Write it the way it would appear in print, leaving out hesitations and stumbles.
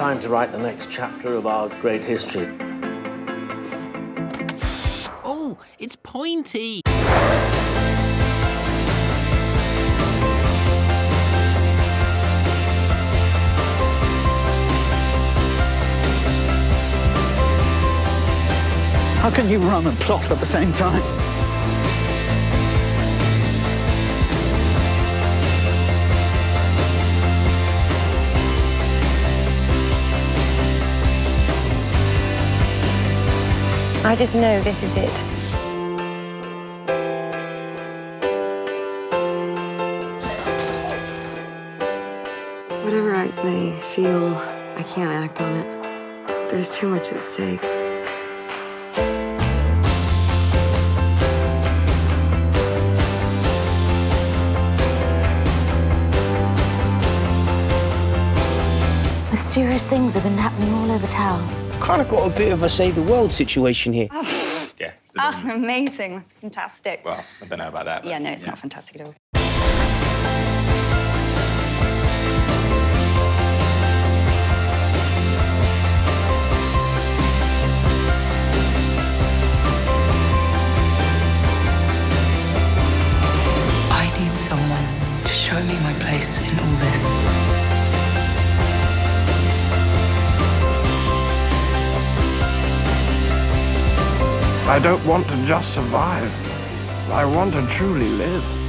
time to write the next chapter of our great history. Oh, it's pointy! How can you run and plot at the same time? I just know this is it. Whatever I may feel, I can't act on it. There's too much at stake. Mysterious things have been happening all over town. Kind of got a bit of a save the world situation here. Oh. Yeah. Oh, amazing. That's fantastic. Well, I don't know about that. Yeah, no, it's not fantastic at all. I need someone to show me my place in all this. I don't want to just survive. I want to truly live.